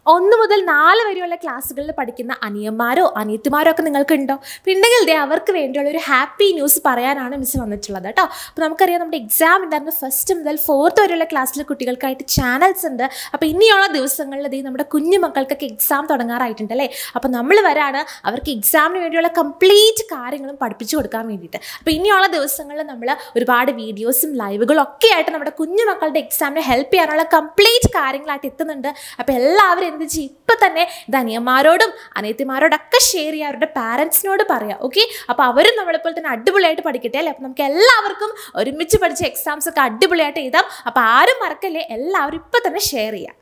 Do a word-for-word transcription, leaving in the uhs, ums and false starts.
ഒന്ന് മുതൽ നാല് വരെയുള്ള ക്ലാസ്സുകളിൽ പഠിക്കുന്ന അനിയന്മാരോ അനിയത്തിമാരോ ഒക്കെ നിങ്ങൾക്കുണ്ടോ? ഉണ്ടെങ്കിൽ ദേ അവർക്ക് വേണ്ടിയുള്ള ഒരു ഹാപ്പി ന്യൂസ് പറയാനാണ് മിസ് വന്നിട്ടുള്ളത് കേട്ടോ. അപ്പോൾ നമുക്കറിയാം നമ്മുടെ എക്സാം ഉണ്ടായിരുന്ന ഫസ്റ്റ് മുതൽ ഫോർത്ത് വരെയുള്ള ക്ലാസ്സിലെ കുട്ടികൾക്കായിട്ട് ചാനൽസ് ഉണ്ട്. അപ്പോൾ ഇനിയുള്ള ദിവസങ്ങളിൽ ദേ നമ്മുടെ കുഞ്ഞു മക്കൾക്കൊക്കെ എക്സാം തുടങ്ങാറായിട്ടുണ്ട് അല്ലേ. അപ്പോൾ നമ്മൾ വരാണ് അവർക്ക് എക്സാമിന് വേണ്ടിയുള്ള കംപ്ലീറ്റ് കാര്യങ്ങളും പഠിപ്പിച്ചു കൊടുക്കാൻ വേണ്ടിയിട്ട്. അപ്പോൾ ഇനിയുള്ള ദിവസങ്ങളിൽ നമ്മൾ ഒരുപാട് വീഡിയോസും ലൈവുകളും ഒക്കെ ആയിട്ട് നമ്മുടെ കുഞ്ഞു മക്കളുടെ എക്സാമിന് ഹെൽപ്പ് ചെയ്യാനുള്ള കംപ്ലീറ്റ് കാര്യങ്ങളായിട്ട് എത്തുന്നുണ്ട്. അപ്പോൾ എല്ലാവരും എന്ത് ചെയ്യും, ഇപ്പം തന്നെ ഇത് അനിയന്മാരോടും അനിയത്തിമാരോടൊക്കെ ഷെയർ ചെയ്യുക, അവരുടെ പാരൻസിനോട് പറയാം. ഓക്കെ, അപ്പോൾ അവരും നമ്മളെപ്പോലെ തന്നെ അടിപൊളിയായിട്ട് പഠിക്കട്ടെ അല്ലേ. അപ്പോൾ നമുക്ക് എല്ലാവർക്കും ഒരുമിച്ച് പഠിച്ച എക്സാംസ് ഒക്കെ അടിപൊളിയായിട്ട് എഴുതാം. അപ്പോൾ ആരും മറക്കല്ലേ, എല്ലാവരും ഇപ്പം തന്നെ ഷെയർ ചെയ്യാം.